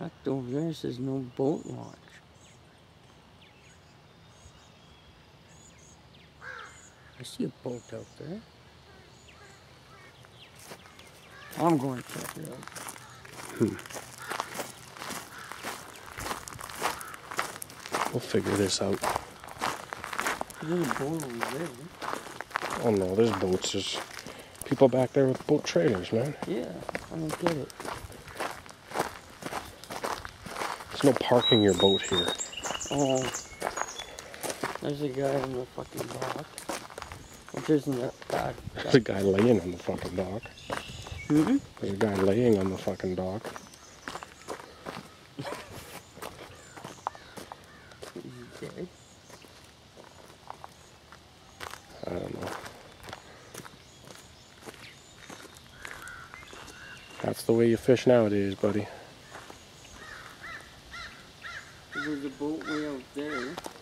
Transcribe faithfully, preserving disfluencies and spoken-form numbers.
marked over there. It says no boat launch. I see a boat out there. I'm going to check it out. Hmm. We'll figure this out. There's a boat over there. Oh no, there's boats. There's people back there with boat trailers, man. Yeah, I don't get it. There's no parking your boat here. Oh, there's a guy on the fucking dock. Which isn't that bad. There's a guy laying on the fucking dock. Mm-hmm. There's a guy laying on the fucking dock. Is he dead? I don't know. That's the way you fish nowadays, buddy. There's a boat way out there.